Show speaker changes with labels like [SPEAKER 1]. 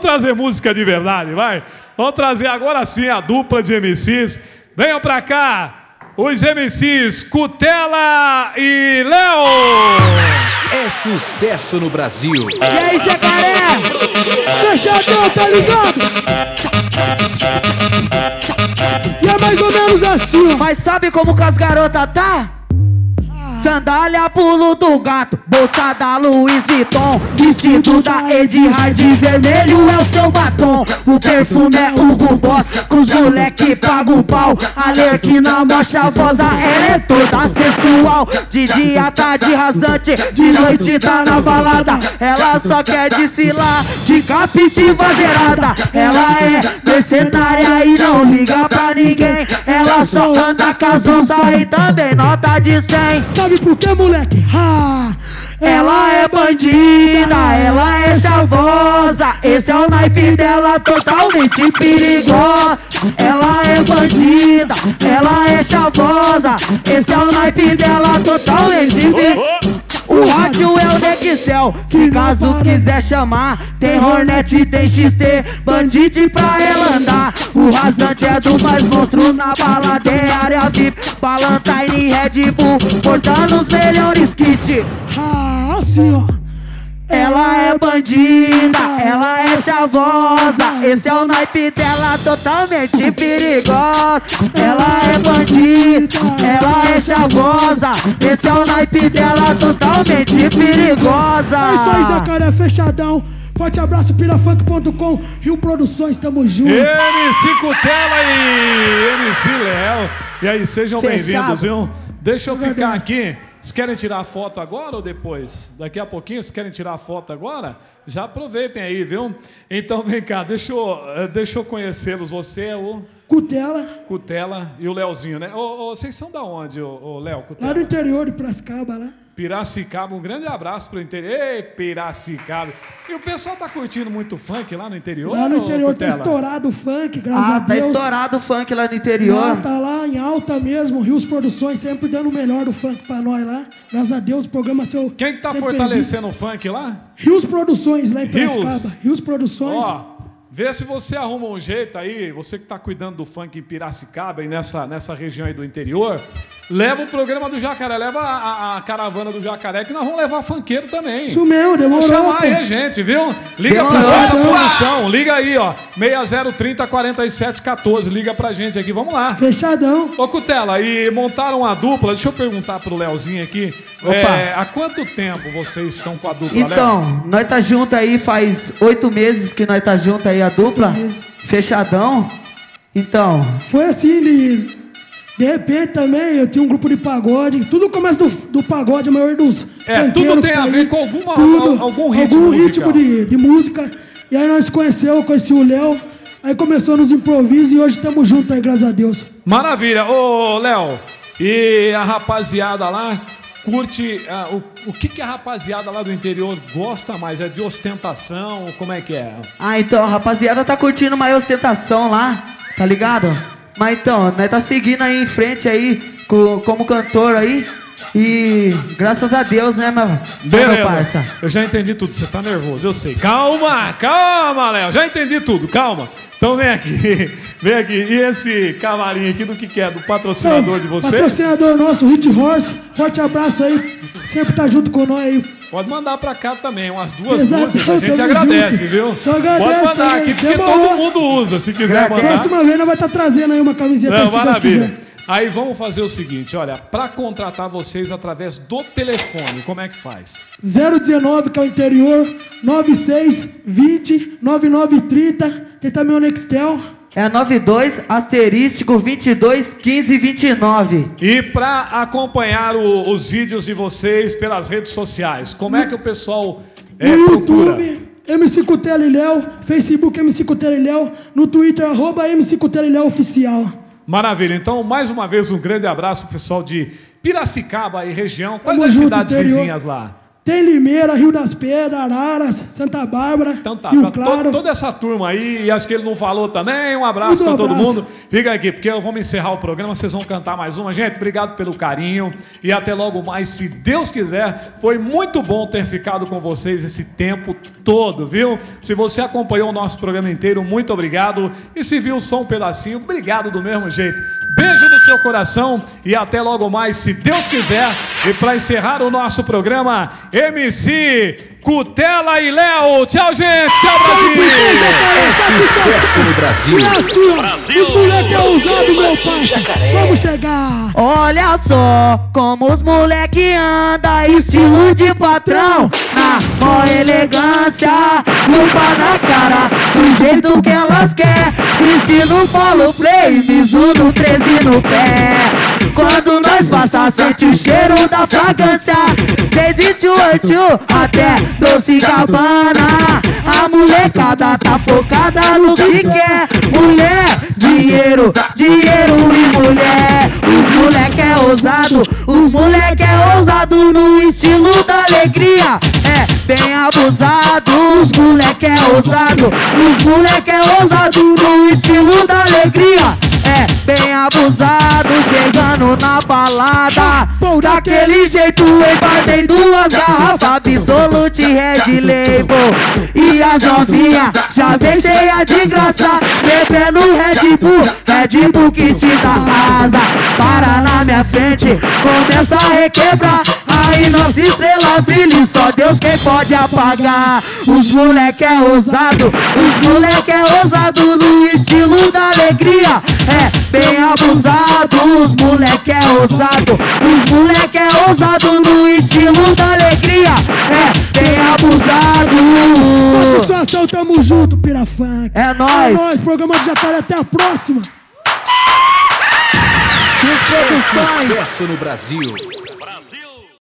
[SPEAKER 1] Trazer música de verdade, vai. Vamos trazer agora sim a dupla de MCs. Venham pra cá, os MCs Cutela e Léo.
[SPEAKER 2] É sucesso no Brasil.
[SPEAKER 3] E aí, jacaré? Fechadão, tá ligado? E é mais ou menos assim, ó.
[SPEAKER 4] Mas sabe como que as garotas tá? Sandália, pulo do gato, bolsa da Louis Vuitton, vestido da Edirhard, vermelho é o seu batom. O perfume é Hugo Boss, com os moleque paga um pau. Alerquina, mó chavosa, ela é toda sensual. De dia tá de rasante, de noite tá na balada. Ela só quer desfilar de capitiva zerada. Ela é mercenária e não liga pra ninguém. Ela só anda com as onças e também nota de 100.
[SPEAKER 3] Sabe por que, moleque?
[SPEAKER 4] Ela é bandida, ela é chavosa. Esse é o naipe dela, totalmente perigosa. Ela é bandida, ela é chavosa. Esse é o naipe dela, totalmente perigosa. O rádio é o Nextel, que caso quiser chamar, tem Hornet, tem XT, bandite pra ela andar. O rasante é do mais monstro na balada, é área VIP, Ballantyne, Red Bull, portando os melhores kits.
[SPEAKER 3] Assim, ó.
[SPEAKER 4] Ela é bandida, ela é chavosa. Esse é o naipe dela, totalmente perigosa. Ela é bandida, ela é chavosa. Esse é o naipe dela, totalmente perigosa.
[SPEAKER 3] É isso aí, jacaré, fechadão. Forte abraço, pirafunk.com, Rio Produções, tamo junto.
[SPEAKER 1] MC Cutela e MC Léo. E aí, sejam bem-vindos, viu? Deixa eu ficar aqui. Vocês querem tirar a foto agora ou depois? Daqui a pouquinho, vocês querem tirar a foto agora? Já aproveitem aí, viu? Então vem cá, deixa eu conhecê-los. Você é o... Cutela e o Léozinho, né? Vocês são da onde, o Léo, Cutela?
[SPEAKER 3] Lá no interior de Piracicaba, lá.
[SPEAKER 1] Piracicaba, um grande abraço pro interior. Ei, Piracicaba. E o pessoal tá curtindo muito funk lá no interior?
[SPEAKER 3] Lá no interior tá
[SPEAKER 1] Cutela?
[SPEAKER 3] estourado o funk, graças a Deus.
[SPEAKER 4] Tá estourado o funk lá no interior.
[SPEAKER 3] Tá lá em alta mesmo, Rios Produções sempre dando o melhor do funk pra nós lá. Graças a Deus, o programa seu.
[SPEAKER 1] Quem que tá fortalecendo o funk lá?
[SPEAKER 3] Rios Produções, lá em Piracicaba. Rios Produções.
[SPEAKER 1] Ó, vê se você arruma um jeito aí, você que tá cuidando do funk em Piracicaba e nessa região aí do interior, leva o programa do Jacaré, leva a caravana do Jacaré, que nós vamos levar funkeiro também.
[SPEAKER 3] Isso mesmo, demorou.
[SPEAKER 1] Vamos chamar aí a gente, viu? Liga pra nossa produção, liga aí, ó, 6030-4714, liga pra gente aqui, vamos lá.
[SPEAKER 3] Fechadão.
[SPEAKER 1] Ô, Cutela, e montaram uma dupla, deixa eu perguntar pro Léozinho aqui, há quanto tempo vocês estão com a dupla,
[SPEAKER 4] Então,
[SPEAKER 1] Léo?
[SPEAKER 4] nós tá junto aí, faz 8 meses que nós tá junto aí, a dupla, fechadão. Então,
[SPEAKER 3] foi assim, de repente também eu tinha um grupo de pagode. Tudo começa do pagode, a maioria dos
[SPEAKER 1] tudo tem a ver com algum ritmo
[SPEAKER 3] de música. E aí nós conheci o Léo. Aí começou nos improvisos e hoje estamos juntos aí, graças a Deus.
[SPEAKER 1] Maravilha. Ô, Léo, e a rapaziada lá curte... o que a rapaziada lá do interior gosta mais? É de ostentação? Como é que é?
[SPEAKER 4] Então, a rapaziada tá curtindo mais ostentação lá, tá ligado? Mas então, nós tá seguindo aí em frente aí, como cantor aí. E graças a Deus, né, meu parça?
[SPEAKER 1] Eu já entendi tudo, você tá nervoso, eu sei. Calma, Léo, já entendi tudo, calma. Então vem aqui. E esse cavalinho aqui do que é? Do patrocinador de vocês?
[SPEAKER 3] Patrocinador nosso, Hit Horse. Forte abraço aí, sempre tá junto com nós aí.
[SPEAKER 1] Pode mandar pra cá também, umas duas músicas, a gente agradece, viu?
[SPEAKER 3] Só agradece.
[SPEAKER 1] Pode mandar aqui, porque todo mundo usa, se quiser mandar.
[SPEAKER 3] Próxima vez nós vai estar trazendo aí uma camiseta, se Deus quiser.
[SPEAKER 1] Aí vamos fazer o seguinte, olha, para contratar vocês através do telefone, como é que faz?
[SPEAKER 3] 019, que é o interior, 9620-9930, tem também o Nextel.
[SPEAKER 4] É 92*221529.
[SPEAKER 1] E para acompanhar os vídeos de vocês pelas redes sociais, como é que o pessoal procura?
[SPEAKER 3] YouTube, MC Cutela e Léo, Facebook MC Cutela e Léo, no Twitter, @MC Cutela e Léo Oficial.
[SPEAKER 1] Maravilha, então mais uma vez um grande abraço pro pessoal de Piracicaba e região. Quais as cidades vizinhas lá?
[SPEAKER 3] Tem Limeira, Rio das Pedras, Araras, Santa Bárbara,
[SPEAKER 1] então tá,
[SPEAKER 3] Rio Claro.
[SPEAKER 1] Toda essa turma aí, e acho que ele não falou também, um abraço para todo mundo. Fica aqui, porque vamos encerrar o programa, vocês vão cantar mais uma. Gente, obrigado pelo carinho e até logo mais, se Deus quiser. Foi muito bom ter ficado com vocês esse tempo todo, viu? Se você acompanhou o nosso programa inteiro, muito obrigado. E se viu só um pedacinho, obrigado do mesmo jeito. Beijo no seu coração e até logo mais, se Deus quiser. E para encerrar o nosso programa, MC Cutela e Léo. Tchau, gente. Tchau, Brasil.
[SPEAKER 2] É sucesso no Brasil.
[SPEAKER 3] E assim, Brasil. Os moleques é ousado, meu parceiro. Vamos chegar.
[SPEAKER 4] Olha só como os moleque anda, estilo de patrão, na mó elegância, lupa na cara, do jeito que elas quer. Cristino Paulo Play, Mizuno 13 no pé. Quando nós passa, sente o cheiro da fragrância. Desde Tio até Doce Gabbana, a molecada tá focada no que quer. Mulher, dinheiro, dinheiro e mulher. Os moleque é ousado, os moleque é ousado no estilo da alegria. É bem abusado, os moleque é ousado, os moleque é ousado no estilo da alegria. É bem abusado, chegando na balada, daquele jeito embarquei 2 garrafas Absolute Red Label. E as novinha já vem cheia de graça, bebendo Red Bull que te dá asa. Para na minha frente, começa a requebrar, aí nossa estrela brilha, só Deus quem pode apagar. Os moleque é ousado, os moleque é ousado no estilo da alegria. É bem abusado, os moleque é ousado, os moleque é ousado no estilo da alegria. É bem abusado.
[SPEAKER 3] Satisfação, tamo junto, Pirafunk.
[SPEAKER 4] É nóis.
[SPEAKER 3] É nóis, programa de Jacaré, até a próxima.
[SPEAKER 2] É sucesso no Brasil.